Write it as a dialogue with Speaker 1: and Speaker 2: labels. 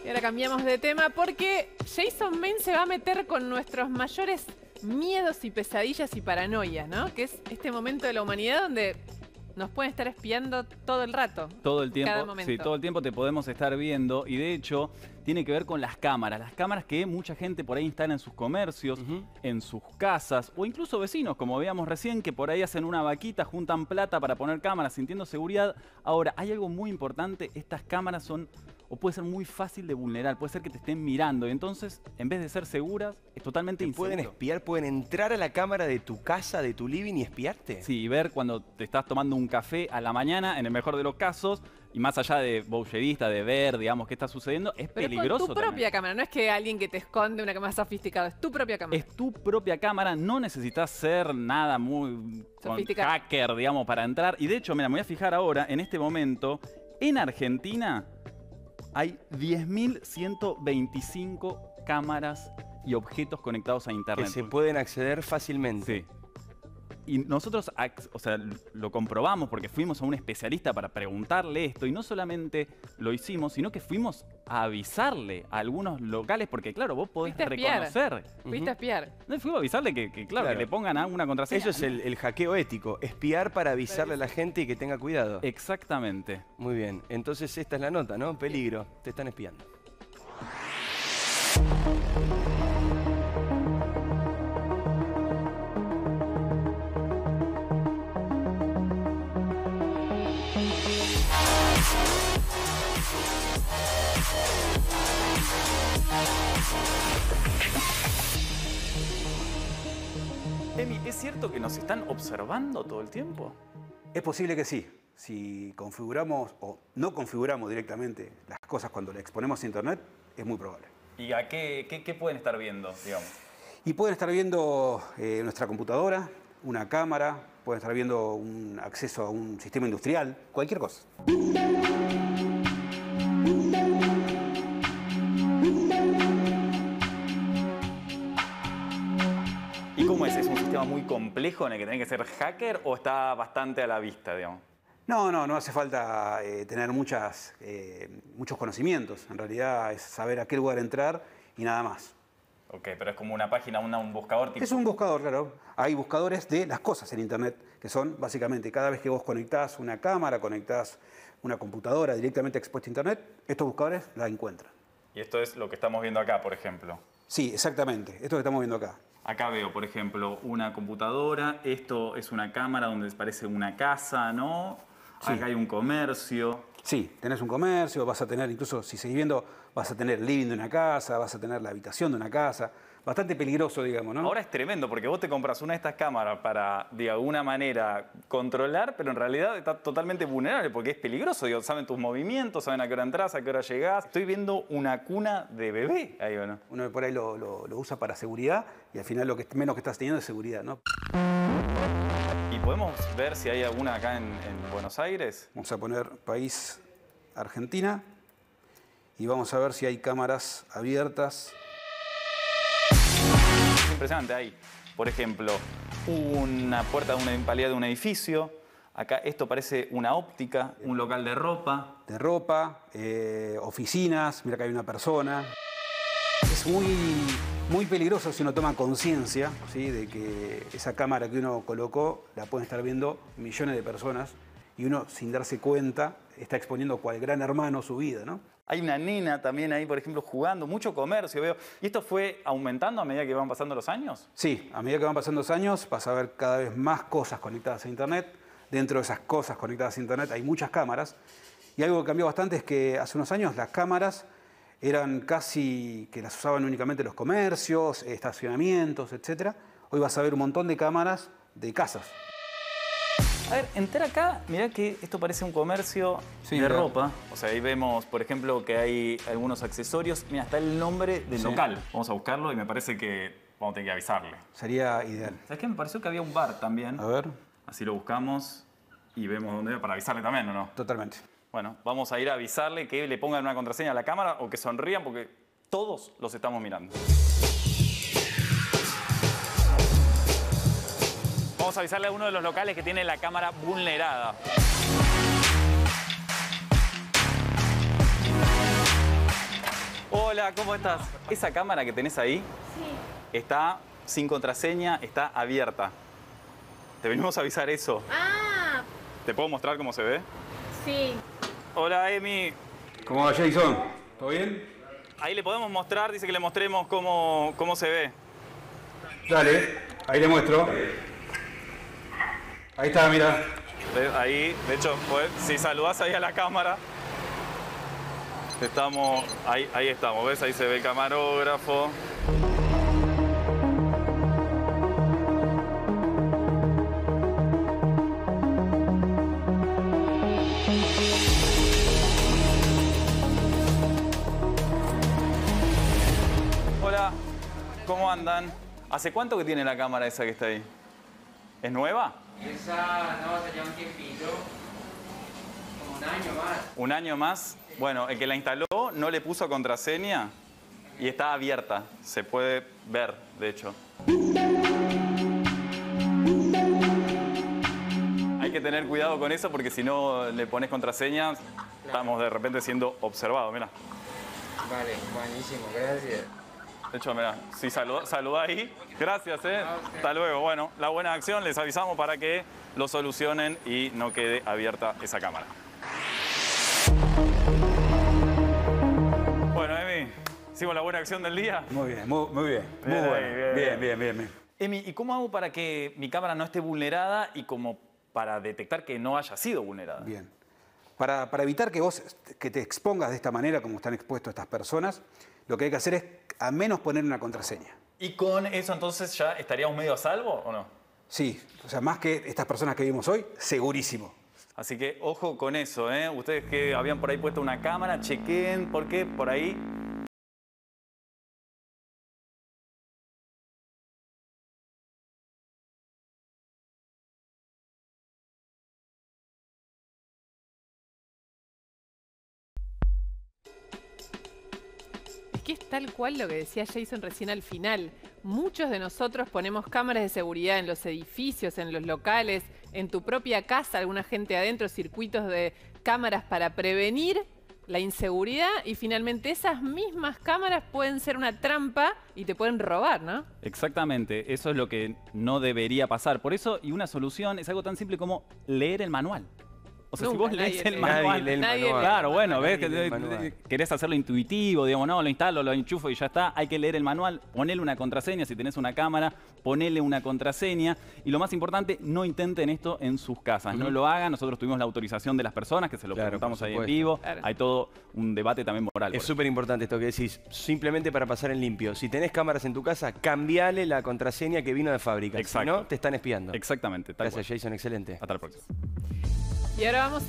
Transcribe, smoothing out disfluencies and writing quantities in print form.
Speaker 1: Y ahora cambiamos de tema porque Jason Bain se va a meter con nuestros mayores miedos y pesadillas y paranoias, ¿no? Que es este momento de la humanidad donde nos pueden estar espiando todo el rato.
Speaker 2: Todo el tiempo,
Speaker 1: cada momento.
Speaker 2: sí, todo el tiempo te podemos estar viendo y de hecho tiene que ver con las cámaras. Las cámaras que mucha gente por ahí instala en sus comercios, en sus casas o incluso vecinos, como veíamos recién, que por ahí hacen una vaquita, juntan plata para poner cámaras sintiendo seguridad. Ahora, hay algo muy importante, estas cámaras son, o puede ser muy fácil de vulnerar, puede ser que te estén mirando y entonces, en vez de ser seguras, es totalmente inseguro.
Speaker 3: ¿Pueden espiar? ¿Pueden entrar a la cámara de tu casa, de tu living y espiarte?
Speaker 2: Sí, y ver cuando te estás tomando un café a la mañana, en el mejor de los casos, y más allá de voyeurista, de ver, digamos, qué está sucediendo, es
Speaker 1: Pero
Speaker 2: peligroso.
Speaker 1: con tu propia
Speaker 2: también.
Speaker 1: cámara, no es que alguien que te esconde una cámara sofisticada, es tu propia cámara.
Speaker 2: Es tu propia cámara, no necesitas ser nada muy
Speaker 1: Sofisticado.
Speaker 2: hacker, digamos, para entrar. Y de hecho, mira, me voy a fijar ahora, en este momento, en Argentina hay 10.125 cámaras y objetos conectados a internet.
Speaker 3: Que se pueden acceder fácilmente.
Speaker 2: Sí. Y nosotros, o sea, lo comprobamos porque fuimos a un especialista para preguntarle esto y no solamente lo hicimos, sino que fuimos a avisarle a algunos locales porque, claro, vos podés
Speaker 1: Fuiste a espiar.
Speaker 2: reconocer.
Speaker 1: Fuiste a espiar.
Speaker 2: No, fuimos a avisarle que le pongan una contraseña.
Speaker 3: Eso es el hackeo ético, espiar para avisarle a la gente y que tenga cuidado.
Speaker 2: Exactamente.
Speaker 3: Muy bien, entonces esta es la nota, ¿no? Peligro, te están espiando.
Speaker 2: Emi, ¿es cierto que nos están observando todo el tiempo?
Speaker 4: Es posible que sí. Si configuramos o no configuramos directamente las cosas cuando las exponemos a internet, es muy probable.
Speaker 2: ¿Y a qué pueden estar viendo, digamos?
Speaker 4: Y pueden estar viendo nuestra computadora, una cámara, pueden estar viendo un acceso a un sistema industrial, cualquier cosa.
Speaker 2: ¿Y cómo es? ¿Es un sistema muy complejo en el que tenés que ser hacker o está bastante a la vista, digamos?
Speaker 4: No hace falta tener muchos conocimientos. En realidad es saber a qué lugar entrar y nada más.
Speaker 2: Ok, pero es como una página, un buscador tipo...
Speaker 4: Es un buscador, claro. Hay buscadores de las cosas en internet, que son básicamente cada vez que vos conectás una cámara, conectás una computadora directamente expuesta a internet, estos buscadores la encuentran.
Speaker 2: Y esto es lo que estamos viendo acá, por ejemplo.
Speaker 4: Sí, exactamente. Esto que estamos viendo acá.
Speaker 2: Acá veo, por ejemplo, una computadora. Esto es una cámara donde parece una casa, ¿no?
Speaker 4: Sí.
Speaker 2: Acá hay un comercio.
Speaker 4: Sí, tenés un comercio, vas a tener, incluso si seguís viendo, vas a tener el living de una casa, vas a tener la habitación de una casa. Bastante peligroso, digamos, ¿no?
Speaker 2: Ahora es tremendo porque vos te compras una de estas cámaras para, de alguna manera, controlar, pero en realidad está totalmente vulnerable porque es peligroso. Digo, saben tus movimientos, saben a qué hora entras, a qué hora llegás. Estoy viendo una cuna de bebé ahí, ¿o no?
Speaker 4: Uno por ahí lo usa para seguridad y al final lo que menos que estás teniendo es seguridad, ¿no?
Speaker 2: ¿Y podemos ver si hay alguna acá en Buenos Aires?
Speaker 4: Vamos a poner país Argentina y vamos a ver si hay cámaras abiertas.
Speaker 2: Es impresionante. Hay, por ejemplo, una puerta de una empalía de un edificio. Acá esto parece una óptica, un local de ropa.
Speaker 4: De ropa, oficinas, mira que hay una persona. Es muy peligroso si uno toma conciencia, ¿sí?, de que esa cámara que uno colocó la pueden estar viendo millones de personas y uno, sin darse cuenta, está exponiendo cual gran hermano su vida, ¿no?
Speaker 2: Hay una nena también ahí, por ejemplo, jugando, mucho comercio, veo. ¿Y esto fue aumentando a medida que van pasando los años?
Speaker 4: Sí, a medida que van pasando los años vas a ver cada vez más cosas conectadas a internet. Dentro de esas cosas conectadas a internet hay muchas cámaras. Y algo que cambió bastante es que hace unos años las cámaras eran casi que las usaban únicamente los comercios, estacionamientos, etc. Hoy vas a ver un montón de cámaras de casas.
Speaker 2: A ver, entrar acá, mirá que esto parece un comercio
Speaker 4: Sí,
Speaker 2: de
Speaker 4: claro.
Speaker 2: ropa. O sea, ahí vemos, por ejemplo, que hay algunos accesorios. Mira, está el nombre del
Speaker 4: Sí.
Speaker 2: local. Vamos a buscarlo y me parece que vamos a tener que avisarle.
Speaker 4: Sería ideal.
Speaker 2: ¿Sabes qué? Me pareció que había un bar también.
Speaker 4: A ver,
Speaker 2: Así lo buscamos y vemos dónde era para avisarle también, ¿o no?
Speaker 4: totalmente.
Speaker 2: Bueno, vamos a ir a avisarle que le pongan una contraseña a la cámara o que sonrían porque todos los estamos mirando. Vamos a avisarle a uno de los locales que tiene la cámara vulnerada. Hola, ¿cómo estás? Esa cámara que tenés ahí está sin contraseña, está abierta. Te venimos a avisar eso.
Speaker 5: Ah,
Speaker 2: ¿Te puedo mostrar cómo se ve?
Speaker 5: sí.
Speaker 2: Hola, Emi.
Speaker 4: ¿Cómo va, Jason? ¿Todo bien?
Speaker 2: Ahí le podemos mostrar, dice que le mostremos cómo se ve.
Speaker 4: Dale, ahí le muestro. Ahí está, mira.
Speaker 2: ¿Ves? Ahí, de hecho, pues, si saludás ahí a la cámara, ahí estamos, ¿ves? Ahí se ve el camarógrafo. Hola, ¿cómo andan? ¿Hace cuánto que tiene la cámara esa que está ahí? ¿Es nueva?
Speaker 6: Esa no, sería un tiempito, como un año más.
Speaker 2: ¿Un año más? Bueno, el que la instaló no le puso contraseña y está abierta. Se puede ver, de hecho. Hay que tener cuidado con eso porque si no le pones contraseña, estamos de repente siendo observados. Mira.
Speaker 6: Vale, buenísimo, gracias.
Speaker 2: De hecho, mira, si saluda ahí, gracias, Hasta luego. Bueno, la buena acción, les avisamos para que lo solucionen y no quede abierta esa cámara. Bueno, Emi, ¿hicimos la buena acción del día?
Speaker 4: Muy bien, muy bien. Muy bueno. Bien.
Speaker 2: Emi, ¿y cómo hago para que mi cámara no esté vulnerada y como para detectar que no haya sido vulnerada?
Speaker 4: Bien. Para evitar que te expongas de esta manera como están expuestos estas personas, lo que hay que hacer es al menos poner una contraseña.
Speaker 2: ¿Y con eso entonces ya estaríamos medio a salvo o no?
Speaker 4: Sí, o sea, más que estas personas que vimos hoy, segurísimo.
Speaker 2: Así que ojo con eso, ¿eh? Ustedes que habían por ahí puesto una cámara, chequen porque por ahí...
Speaker 1: Es que es tal cual lo que decía Jason recién al final. Muchos de nosotros ponemos cámaras de seguridad en los edificios, en los locales, en tu propia casa, alguna gente adentro, circuitos de cámaras para prevenir la inseguridad y finalmente esas mismas cámaras pueden ser una trampa y te pueden robar, ¿no?
Speaker 2: Exactamente, eso es lo que no debería pasar. Por eso, y una solución es algo tan simple como leer el manual. O sea, si
Speaker 1: Nunca
Speaker 2: vos lees
Speaker 1: nadie
Speaker 2: el
Speaker 1: lee.
Speaker 2: manual...
Speaker 3: Nadie lee el
Speaker 1: Nadie
Speaker 3: manual.
Speaker 2: Claro, bueno, ves
Speaker 3: Nadie lee el
Speaker 2: que
Speaker 3: manual.
Speaker 2: querés hacerlo intuitivo, digamos, no, lo instalo, lo enchufo y ya está. Hay que leer el manual, ponele una contraseña, si tenés una cámara, ponele una contraseña. Y lo más importante, no intenten esto en sus casas, no lo hagan. Nosotros tuvimos la autorización de las personas, que se lo
Speaker 3: Claro,
Speaker 2: preguntamos
Speaker 3: por
Speaker 2: ahí en
Speaker 3: supuesto.
Speaker 2: vivo.
Speaker 1: Claro.
Speaker 2: Hay todo un debate también moral.
Speaker 3: Es súper importante esto que decís, simplemente para pasar en limpio. Si tenés cámaras en tu casa, cambiale la contraseña que vino de fábrica.
Speaker 2: Exacto.
Speaker 3: Si no, te están espiando.
Speaker 2: Exactamente, tal
Speaker 3: Gracias,
Speaker 2: cual.
Speaker 3: Jason, excelente.
Speaker 2: Hasta la próxima.
Speaker 1: Y ahora vamos